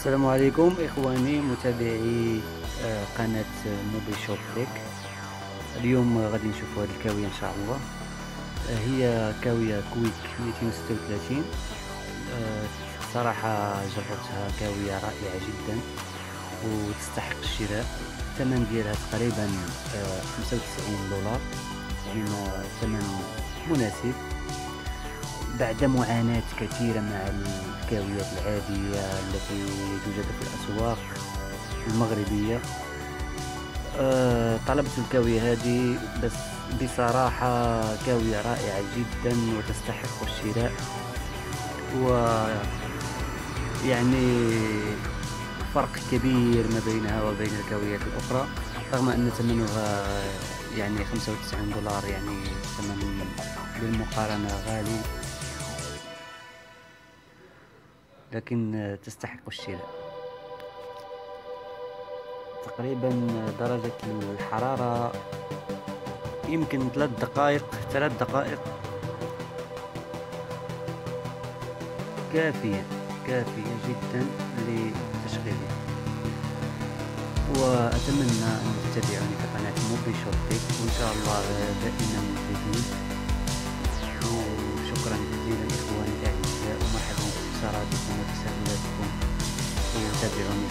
السلام عليكم إخواني متابعي قناة موبي شوب تك. اليوم غادي نشوفوا هذه الكاوية إن شاء الله. هي كاوية كويك 236. صراحة جربتها، كاوية رائعة جدا وتستحق الشراء. الثمن ديالها تقريبا 95 دولار، يعني ثمن مناسب بعد معاناة كثيرة مع الكاويات العادية التي توجد في الأسواق المغربية. طلبت الكاوية هذه، بس بصراحة كاوية رائعة جدا وتستحق الشراء، ويعني فرق كبير ما بينها وبين الكاويات الأخرى، رغم أن ثمنها يعني 95 دولار، يعني ثمن بالمقارنة غالي، لكن تستحق الشراء. تقريبا درجة الحرارة يمكن 3 دقائق كافية جدا لتشغيلها. وأتمنى أن تتابعوني في قناة موبي شوب تك، وإن شاء الله دائما جديد. وشكرا جزيلا إخواني الأعزاء، ومرحبا باستفساراتكم وتساؤلاتكم، وتابعوني